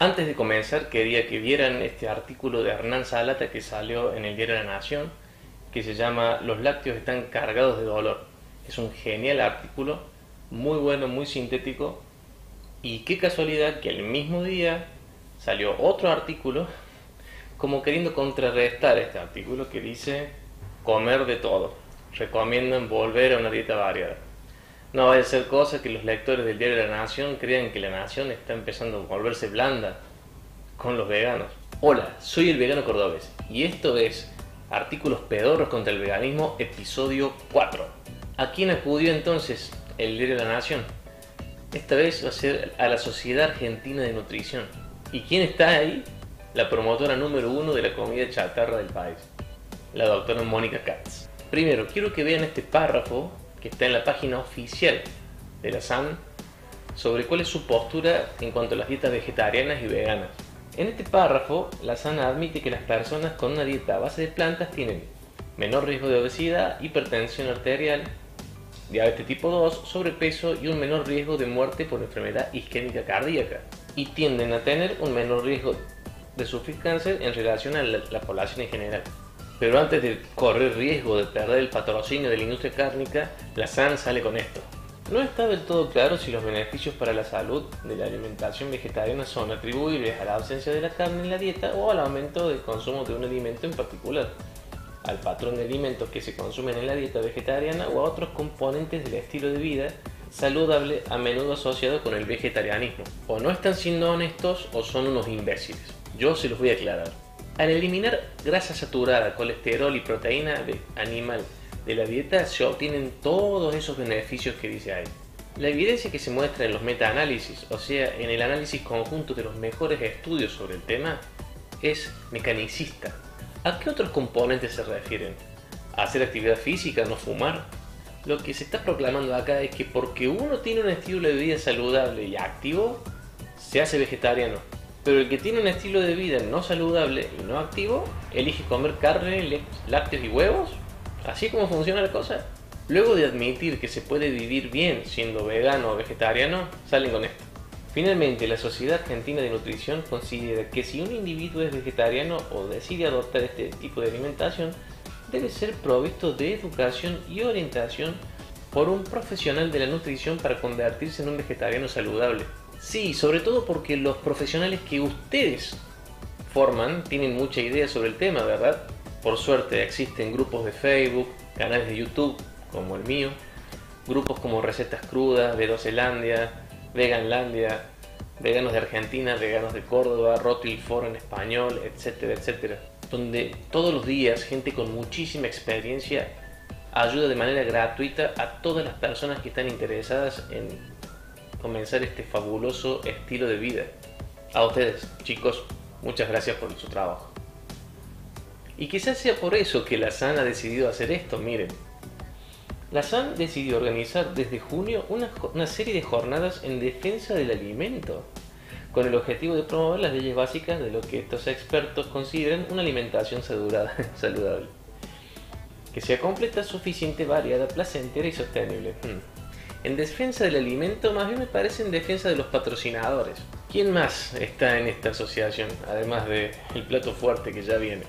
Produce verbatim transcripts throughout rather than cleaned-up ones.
Antes de comenzar, quería que vieran este artículo de Hernán Salata que salió en el diario La Nación, que se llama Los lácteos están cargados de dolor. Es un genial artículo, muy bueno, muy sintético, y qué casualidad que el mismo día salió otro artículo como queriendo contrarrestar este artículo que dice comer de todo. Recomiendan volver a una dieta variada. No vaya a ser cosa que los lectores del diario La Nación crean que La Nación está empezando a volverse blanda con los veganos. Hola, soy el vegano cordobés y esto es Artículos Pedorros contra el Veganismo, episodio cuatro. ¿A quién acudió entonces el diario La Nación? Esta vez va a ser a la Sociedad Argentina de Nutrición. ¿Y quién está ahí? La promotora número uno de la comida chatarra del país, la doctora Mónica Katz. Primero, quiero que vean este párrafo que está en la página oficial de la S A N sobre cuál es su postura en cuanto a las dietas vegetarianas y veganas. En este párrafo, la S A N admite que las personas con una dieta a base de plantas tienen menor riesgo de obesidad, hipertensión arterial, diabetes tipo dos, sobrepeso y un menor riesgo de muerte por enfermedad isquémica cardíaca, y tienden a tener un menor riesgo de sufrir cáncer en relación a la, la población en general. Pero antes de correr riesgo de perder el patrocinio de la industria cárnica, la S A N sale con esto. No está del todo claro si los beneficios para la salud de la alimentación vegetariana son atribuibles a la ausencia de la carne en la dieta o al aumento del consumo de un alimento en particular, al patrón de alimentos que se consumen en la dieta vegetariana o a otros componentes del estilo de vida saludable a menudo asociado con el vegetarianismo. O no están siendo honestos o son unos imbéciles. Yo se los voy a aclarar. Al eliminar grasa saturada, colesterol y proteína animal de la dieta se obtienen todos esos beneficios que dice ahí. La evidencia que se muestra en los metaanálisis, o sea, en el análisis conjunto de los mejores estudios sobre el tema, es mecanicista. ¿A qué otros componentes se refieren? ¿A hacer actividad física, no fumar? Lo que se está proclamando acá es que porque uno tiene un estilo de vida saludable y activo, se hace vegetariano. Pero el que tiene un estilo de vida no saludable y no activo, elige comer carne, lácteos y huevos. ¿Así como funciona la cosa? Luego de admitir que se puede vivir bien siendo vegano o vegetariano, salen con esto. Finalmente, la Sociedad Argentina de Nutrición considera que si un individuo es vegetariano o decide adoptar este tipo de alimentación, debe ser provisto de educación y orientación por un profesional de la nutrición para convertirse en un vegetariano saludable. Sí, sobre todo porque los profesionales que ustedes forman tienen mucha idea sobre el tema, ¿verdad? Por suerte existen grupos de Facebook, canales de YouTube como el mío, grupos como Recetas Crudas, Vedocelandia, Veganlandia, Veganos de Argentina, Veganos de Córdoba, Rotil Foro en español, etcétera, etcétera, donde todos los días gente con muchísima experiencia ayuda de manera gratuita a todas las personas que están interesadas en comenzar este fabuloso estilo de vida. A ustedes, chicos, muchas gracias por su trabajo. Y quizás sea por eso que la S A N ha decidido hacer esto. Miren, la S A N decidió organizar desde junio una, una serie de jornadas en defensa del alimento, con el objetivo de promover las leyes básicas de lo que estos expertos consideran una alimentación saludable, que sea completa, suficiente, variada, placentera y sostenible. Hmm. En defensa del alimento, más bien me parece en defensa de los patrocinadores. ¿Quién más está en esta asociación, además del plato fuerte que ya viene?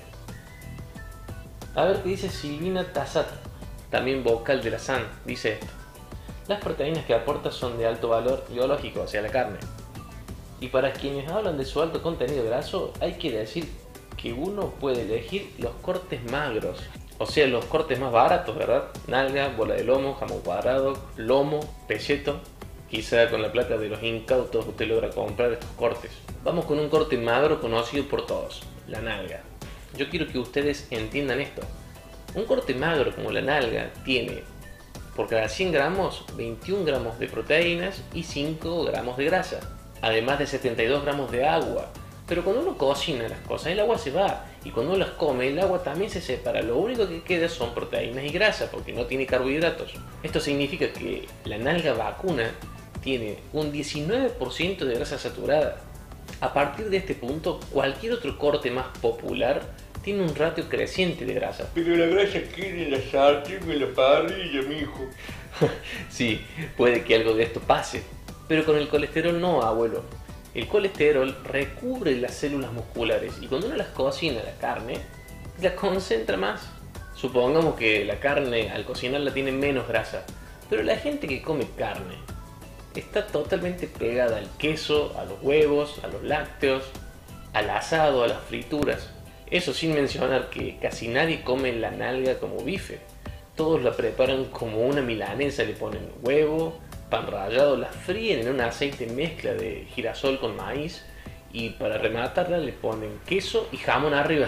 A ver qué dice Silvina Tassat, también vocal de la S A N. Dice esto: las proteínas que aporta son de alto valor biológico, o sea, la carne. Y para quienes hablan de su alto contenido graso, hay que decir que uno puede elegir los cortes magros, o sea, los cortes más baratos, ¿verdad? Nalga, bola de lomo, jamón cuadrado, lomo, pelleto. Quizá con la plata de los incautos usted logra comprar estos cortes. Vamos con un corte magro conocido por todos, la nalga. Yo quiero que ustedes entiendan esto. Un corte magro como la nalga tiene, por cada cien gramos, veintiún gramos de proteínas y cinco gramos de grasa, además de setenta y dos gramos de agua. Pero cuando uno cocina las cosas, el agua se va, y cuando uno las come, el agua también se separa. Lo único que queda son proteínas y grasa, porque no tiene carbohidratos. Esto significa que la nalga vacuna tiene un diecinueve por ciento de grasa saturada. A partir de este punto, cualquier otro corte más popular tiene un ratio creciente de grasa. Pero la grasa queda en la sartén, en la parrilla, mijo. Sí, puede que algo de esto pase, pero con el colesterol no, abuelo. El colesterol recubre las células musculares y cuando uno las cocina, la carne, la concentra más. Supongamos que la carne al cocinarla tiene menos grasa, pero la gente que come carne está totalmente pegada al queso, a los huevos, a los lácteos, al asado, a las frituras. Eso sin mencionar que casi nadie come la nalga como bife. Todos la preparan como una milanesa, le ponen huevo, pan rallado, la fríen en un aceite mezcla de girasol con maíz y para rematarla le ponen queso y jamón arriba.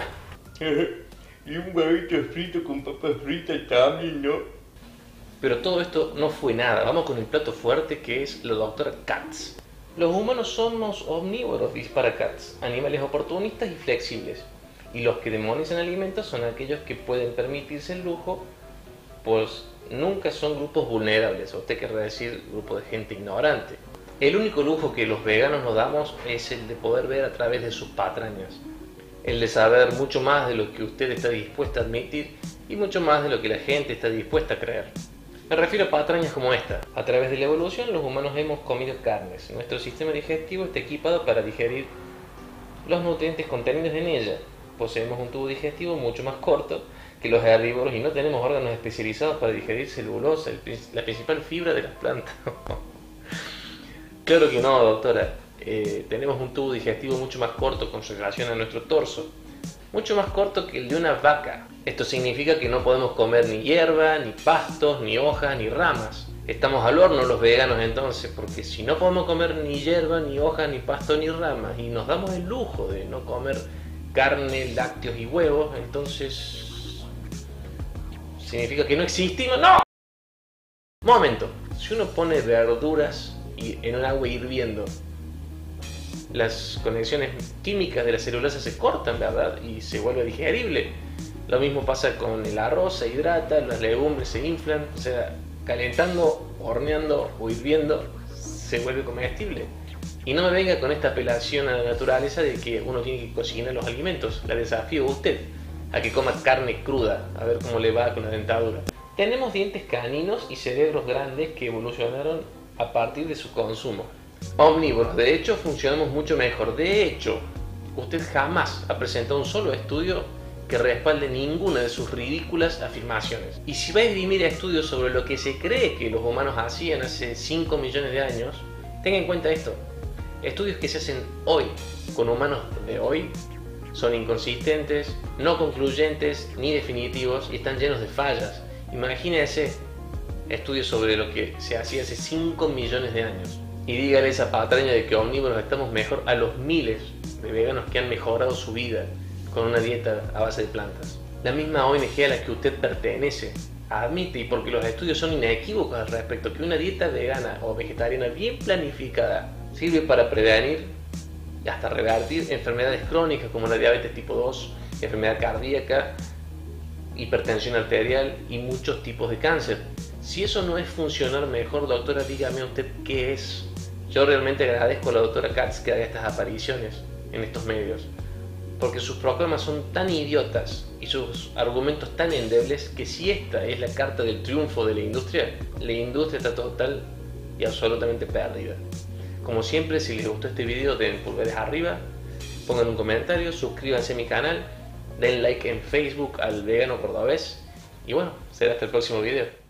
Y un huevito frito con papas fritas también, ¿no? Pero todo esto no fue nada. Vamos con el plato fuerte, que es la doctora Katz. Los humanos somos omnívoros, dispara Katz, animales oportunistas y flexibles. Y los que demonizan alimentos son aquellos que pueden permitirse el lujo, pues nunca son grupos vulnerables, o usted querrá decir grupo de gente ignorante. El único lujo que los veganos nos damos es el de poder ver a través de sus patrañas, el de saber mucho más de lo que usted está dispuesto a admitir y mucho más de lo que la gente está dispuesta a creer. Me refiero a patrañas como esta. A través de la evolución los humanos hemos comido carnes. Nuestro sistema digestivo está equipado para digerir los nutrientes contenidos en ella. Poseemos un tubo digestivo mucho más corto que los herbívoros y no tenemos órganos especializados para digerir celulosa, la principal fibra de las plantas. Claro que no, doctora. Eh, tenemos un tubo digestivo mucho más corto con relación a nuestro torso, mucho más corto que el de una vaca. Esto significa que no podemos comer ni hierba, ni pastos, ni hojas, ni ramas. Estamos al horno los veganos entonces, porque si no podemos comer ni hierba, ni hojas, ni pasto, ni ramas, y nos damos el lujo de no comer carne, lácteos y huevos, entonces significa que no existimos. ¡No! Momento. Si uno pone verduras y en un agua hirviendo, las conexiones químicas de la celulosa se cortan, ¿verdad? Y se vuelve digerible. Lo mismo pasa con el arroz, se hidrata, las legumbres se inflan, o sea, calentando, horneando o hirviendo, se vuelve comestible. Y no me venga con esta apelación a la naturaleza de que uno tiene que cocinar los alimentos. La desafío a usted a que coma carne cruda, a ver cómo le va con la dentadura. Tenemos dientes caninos y cerebros grandes que evolucionaron a partir de su consumo. Omnívoros, de hecho, funcionamos mucho mejor. De hecho, usted jamás ha presentado un solo estudio que respalde ninguna de sus ridículas afirmaciones. Y si va a esgrimir estudios sobre lo que se cree que los humanos hacían hace cinco millones de años, tenga en cuenta esto. Estudios que se hacen hoy con humanos de hoy son inconsistentes, no concluyentes ni definitivos y están llenos de fallas. Imagínese estudios sobre lo que se hacía hace cinco millones de años. Y dígale esa patraña de que omnívoros estamos mejor a los miles de veganos que han mejorado su vida con una dieta a base de plantas. La misma O N G a la que usted pertenece admite, y porque los estudios son inequívocos al respecto, que una dieta vegana o vegetariana bien planificada sirve para prevenir y hasta revertir enfermedades crónicas como la diabetes tipo dos, enfermedad cardíaca, hipertensión arterial y muchos tipos de cáncer. Si eso no es funcionar mejor, doctora, dígame usted qué es. Yo realmente agradezco a la doctora Katz que haga estas apariciones en estos medios, porque sus programas son tan idiotas y sus argumentos tan endebles que si esta es la carta del triunfo de la industria, la industria está total y absolutamente perdida. Como siempre, si les gustó este video, den pulgares arriba, pongan un comentario, suscríbanse a mi canal, den like en Facebook al Vegano Cordobés y bueno, será hasta el próximo video.